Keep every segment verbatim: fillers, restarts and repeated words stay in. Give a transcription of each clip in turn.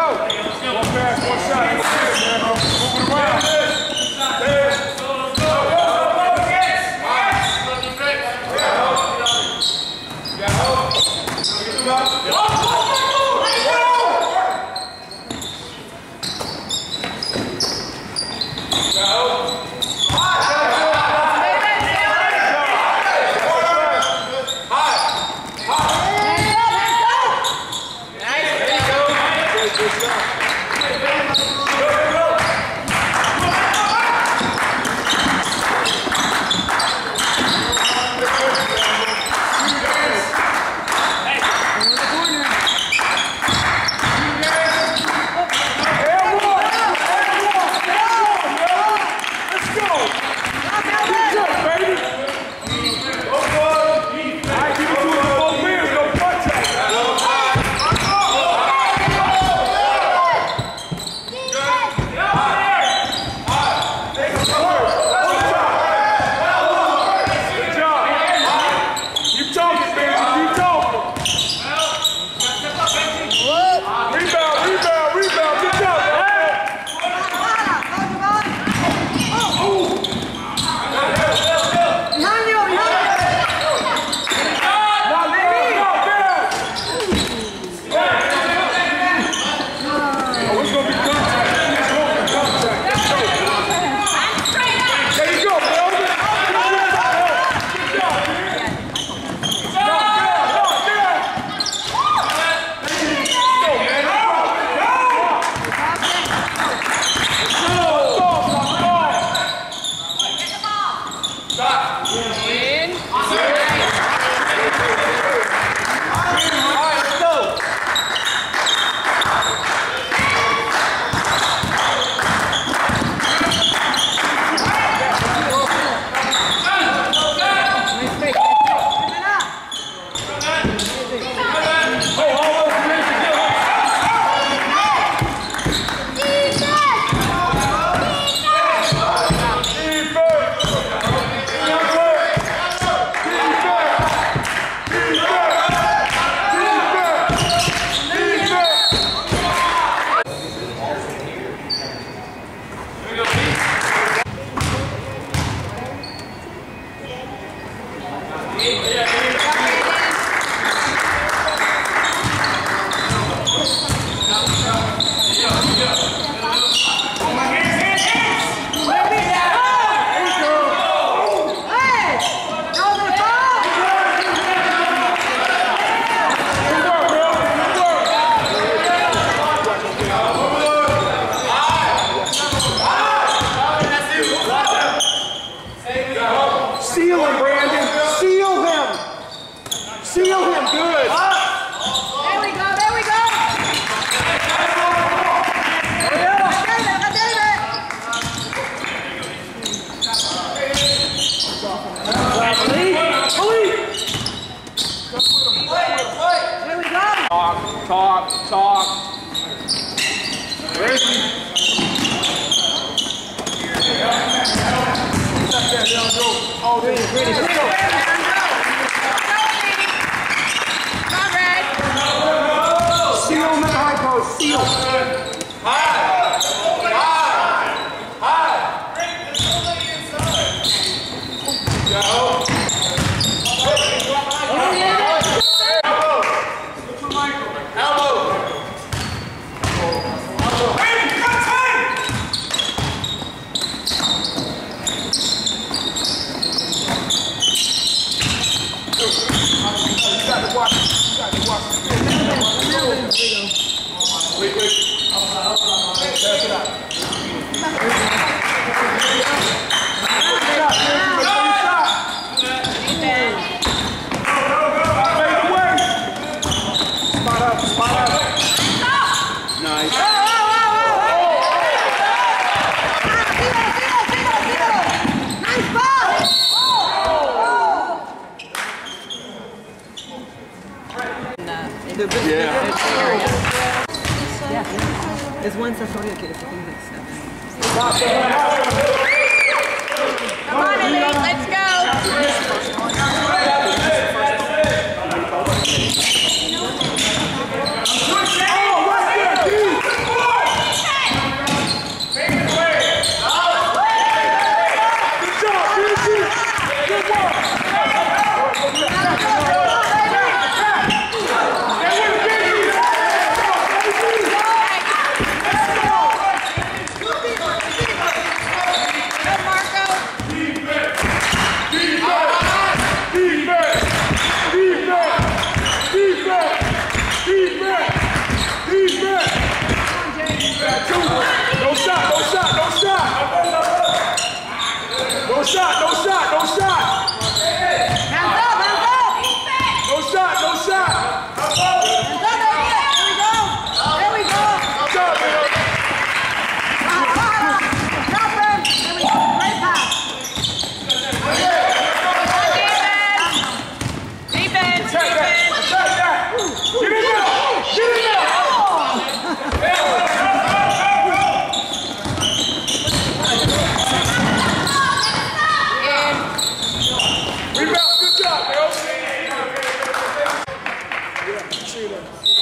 Talk, talk. Ready? Oh, ready, ready, ready. Come, Red. Seal in the high post, seal. High. High. High. Go. Wait, wait. Pass it out. Spot up, spot up. Nice. Nice ball. Yeah. Yeah. It's one Sasoria kid. I think it's seven. Come on, Elite, let's go. Oh, right there, dude. see you later.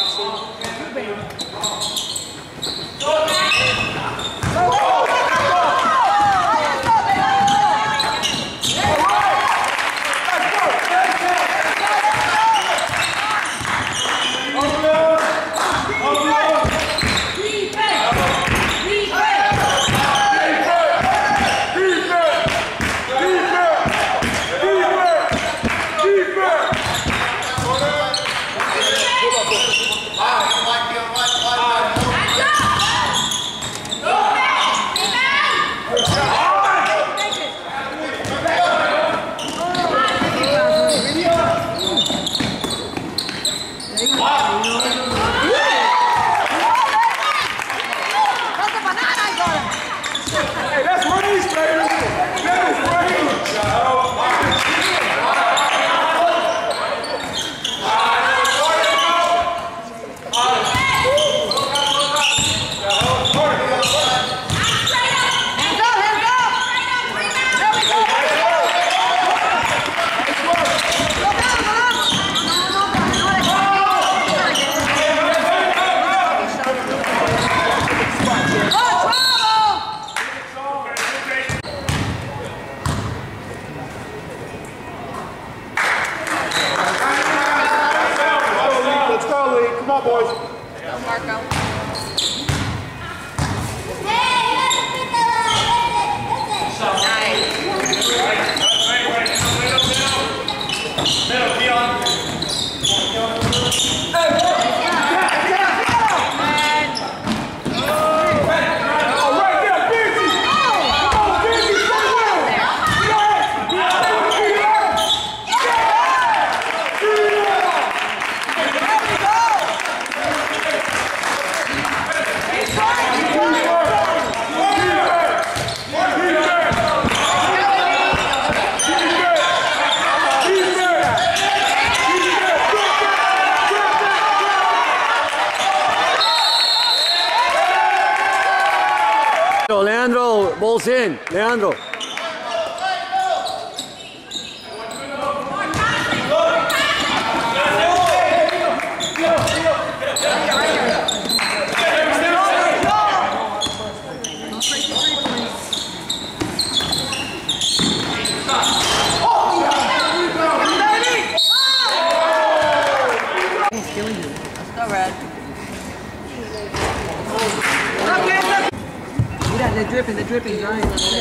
Come on, boys. Go, Marco. Leandro, balls in. Leandro. He's killing you. Go, Red. Yeah, they're dripping, they're dripping, drying.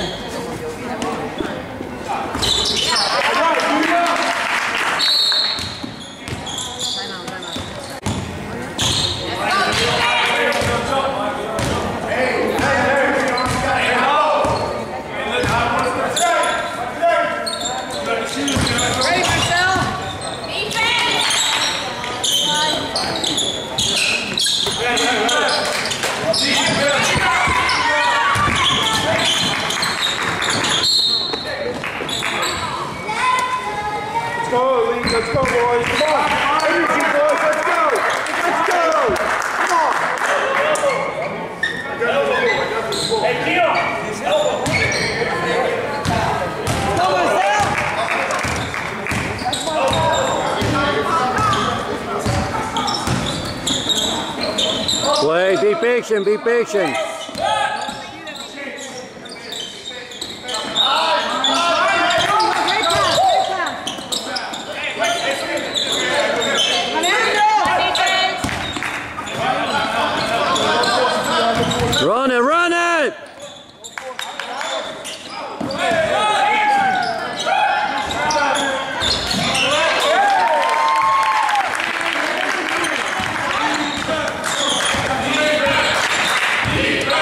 Let's go, Lee. Let's go, boys. Come on. Energy, boys. Let's go. Let's go. Come on. Hey, Keo. His elbow. Wait, be patient, be patient. Run it, run it! Defense!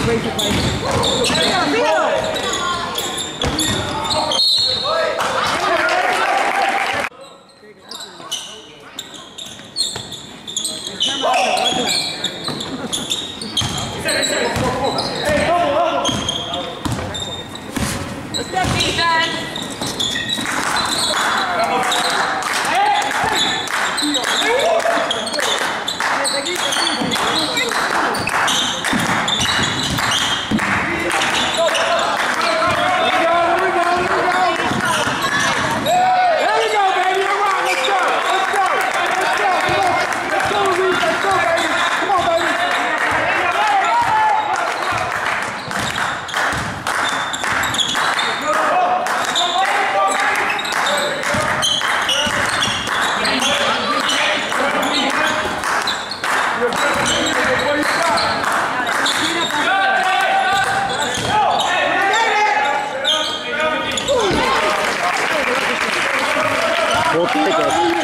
raise the play. Let's go, defense. We'll take it.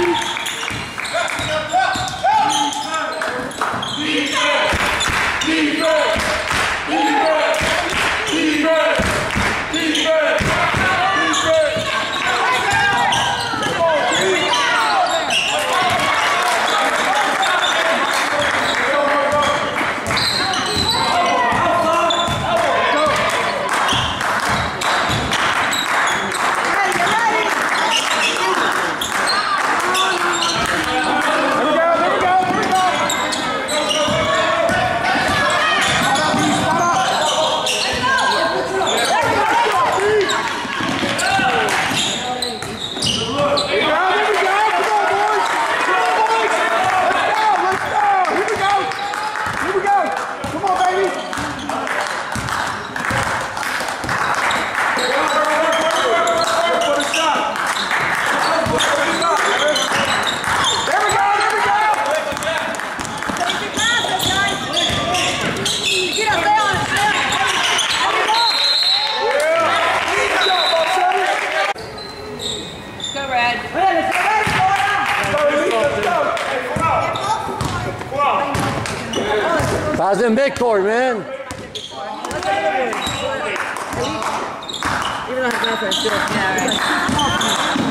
Pass in big court, man. Even though it's not still. Yeah, right.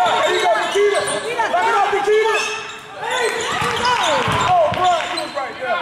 Oh, bro, he was right there.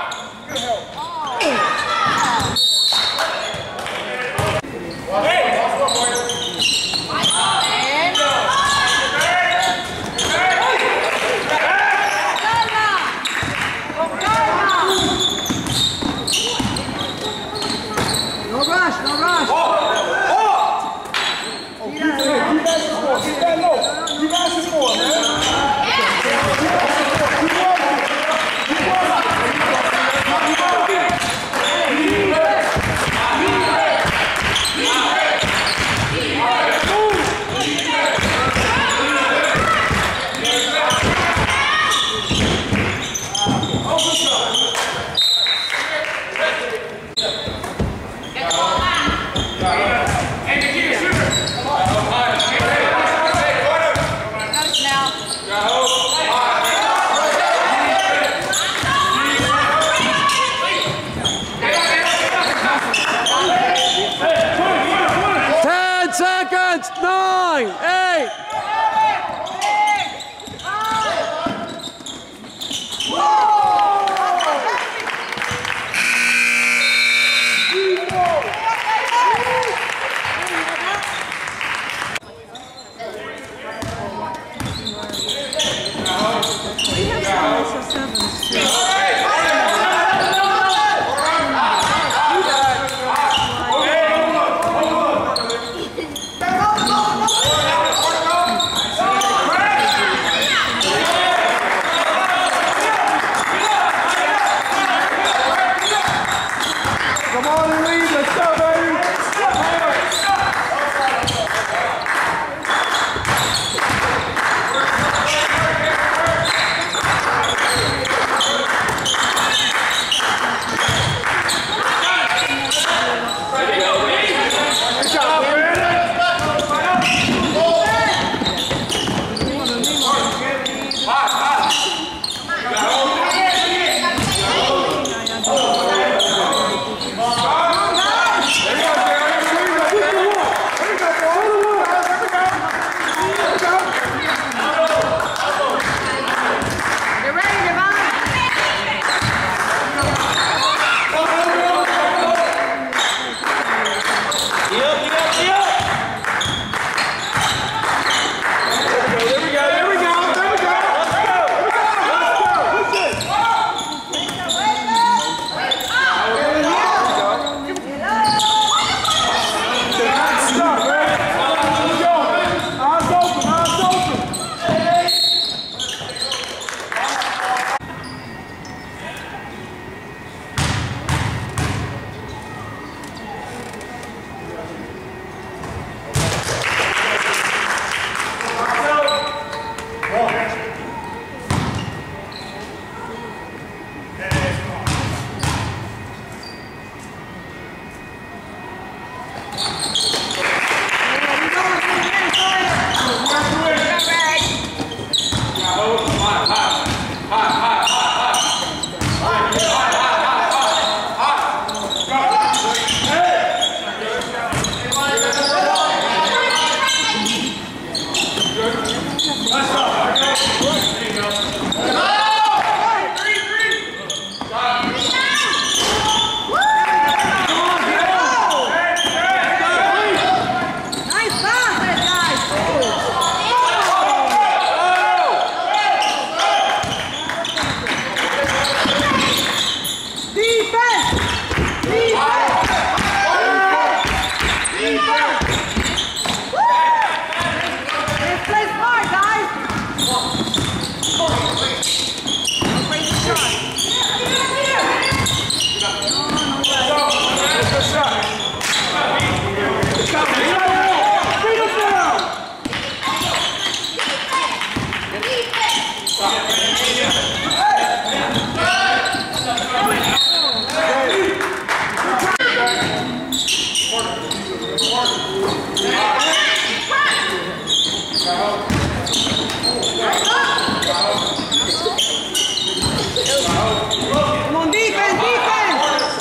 Come on, defense, defense!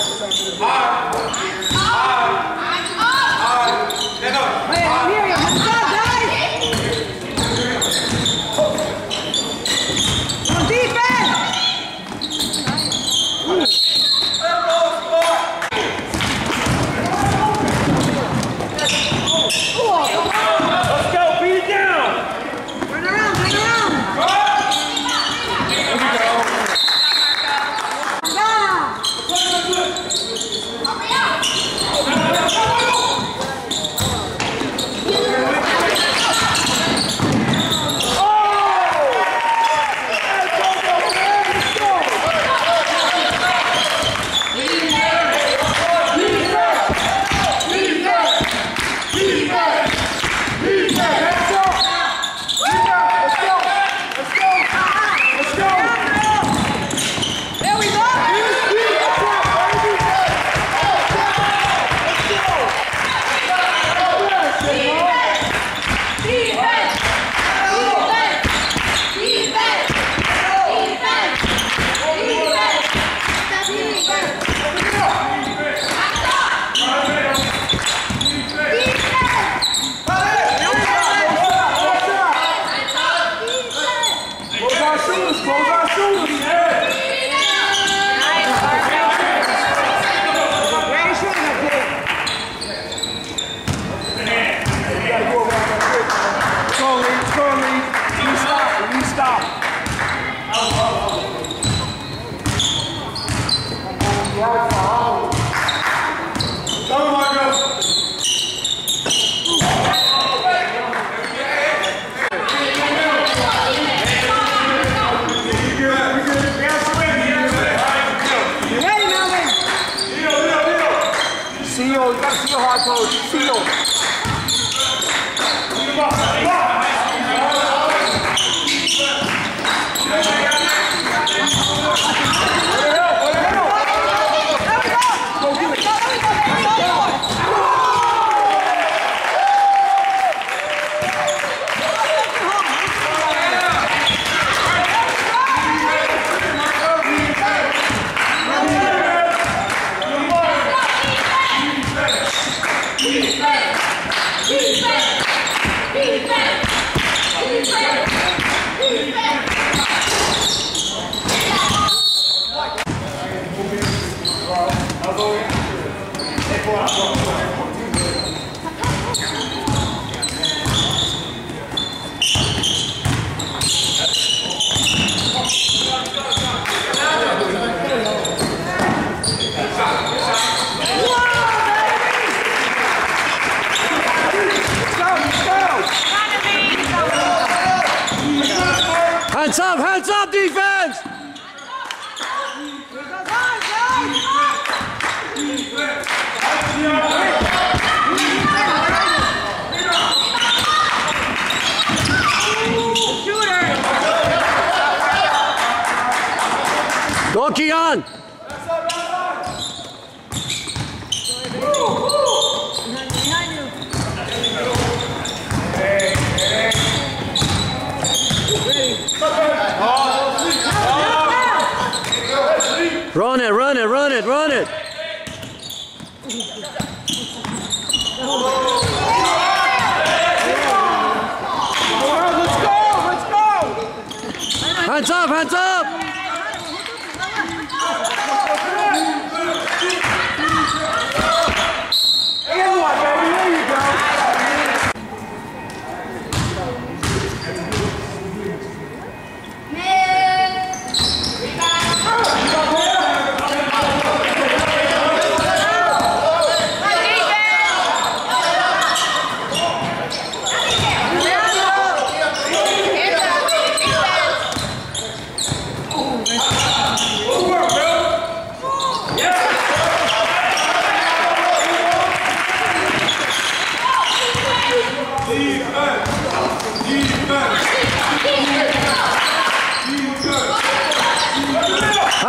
Hey, Miriam, let's go, guys! Come on, defense! Let's go, beat it down. Turn around, turn around! Seal, you gotta seal hard pose. Seal. Hands up, hands up, defense! Go, Keon! Run it, run it, run it, run it! Let's go, let's go! Hands up, hands up! Good one, baby, there you go.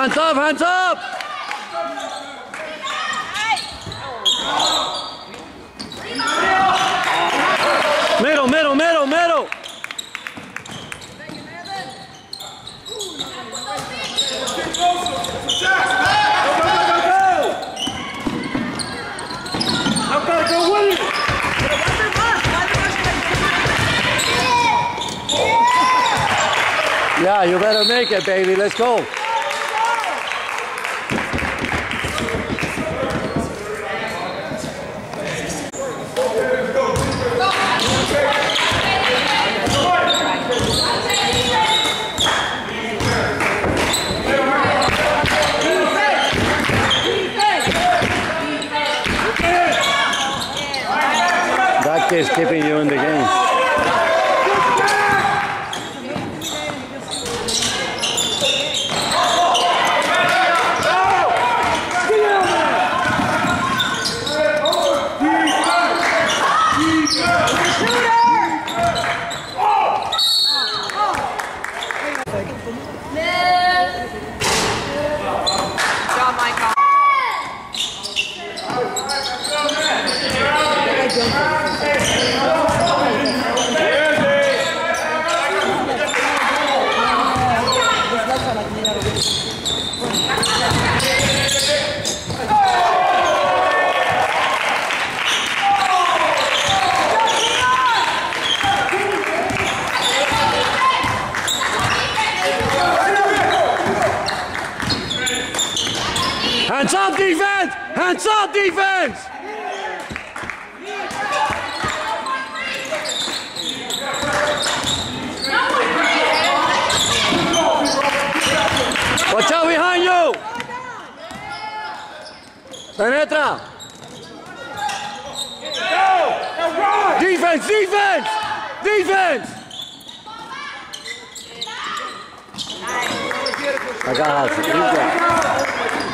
Hands up, hands up! Middle, middle, middle, middle! Yeah, you better make it, baby. Let's go. That kid's keeping you in the game. Hands up, defense! Hands up, defense! Watch out behind you! Penetra! Defense, defense! Defense! I got it.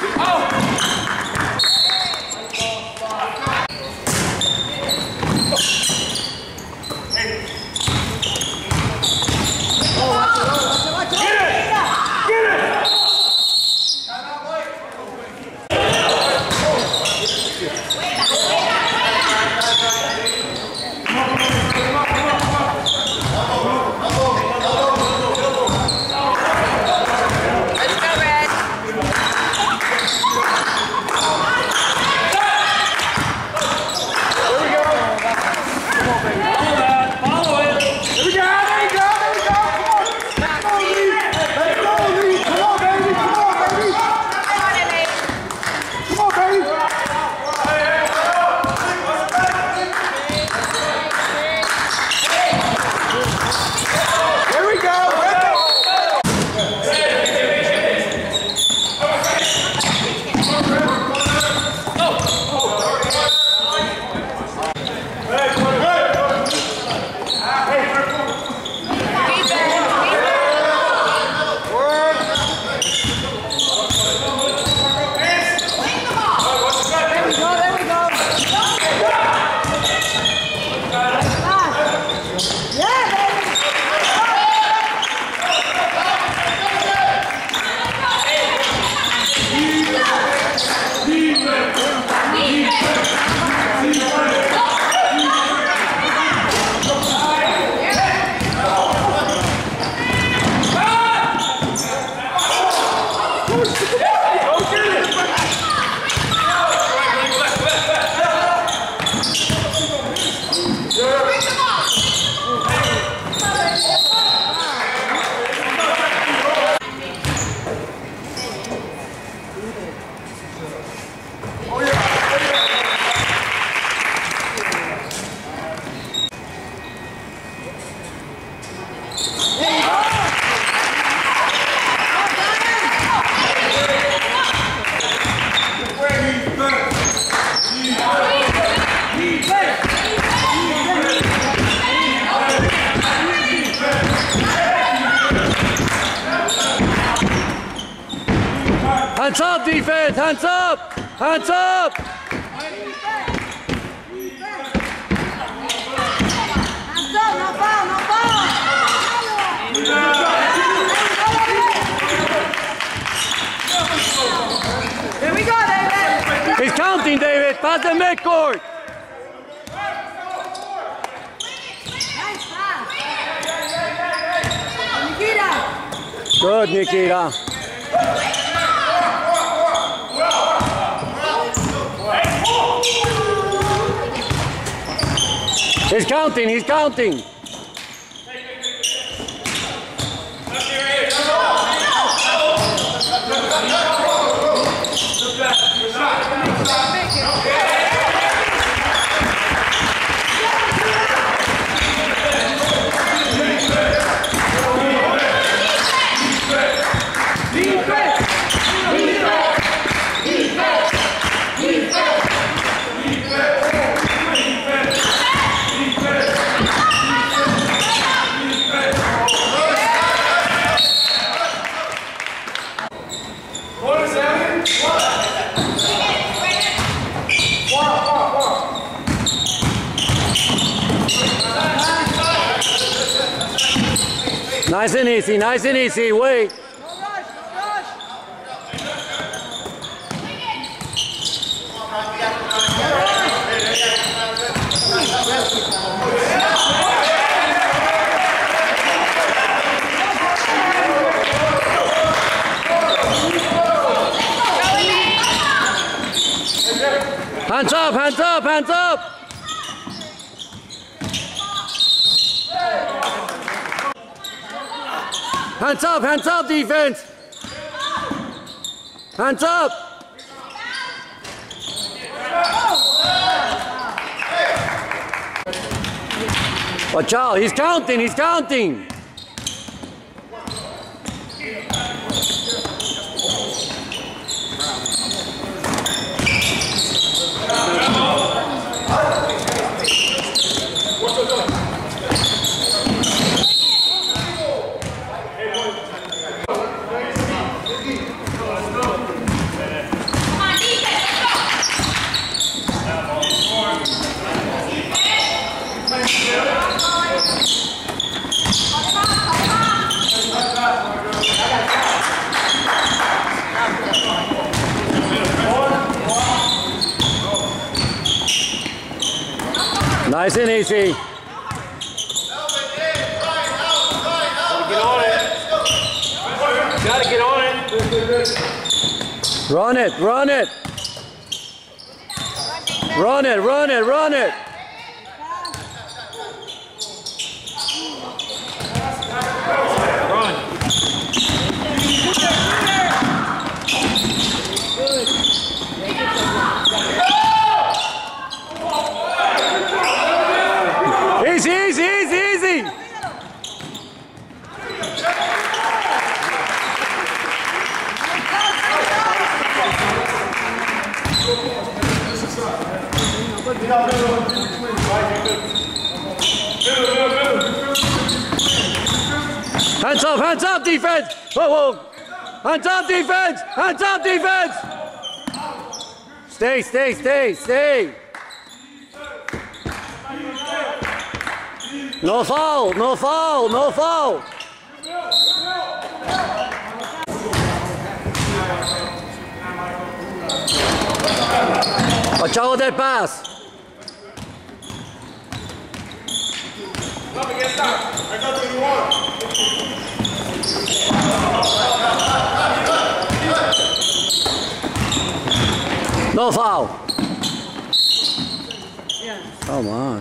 Hands up, defense! Hands up! Hands up! Hands up, no foul, no foul! pass the midcourt. Nice pass. Nikita. Good, Nikita. He's counting, he's counting. Nice and easy, nice and easy, wait. No rush, no rush. Hands up, hands up, hands up. Hands up, hands up, defense. Hands up. Watch out, he's counting, he's counting. Nice and easy. Get on it. Gotta get on it. Run it, run it. Run it, run it, run it. Easy, easy, easy, easy. Hands up, hands up, defense. Whoa, whoa. Hands up, defense. Hands up, defense. Stay, stay, stay, stay. No foul, no foul, no foul. Watch out with that pass. Up against that. That's not what you want. No foul. Come on.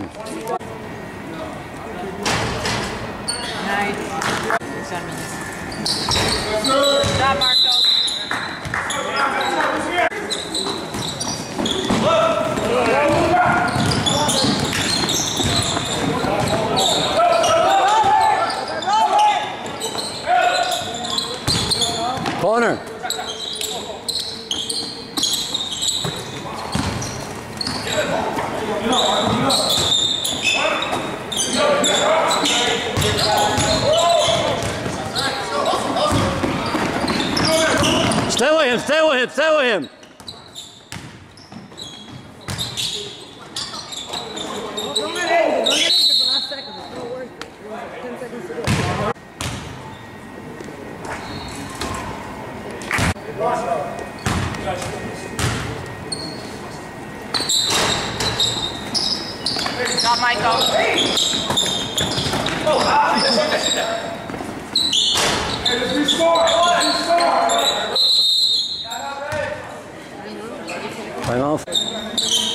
Nice. Good job, Marco. Corner. Stay with him, stay with him, stay with him. Don't get injured, don't get injured for last second. It's not worth it. ten seconds to go. Stop, Michael. Time off.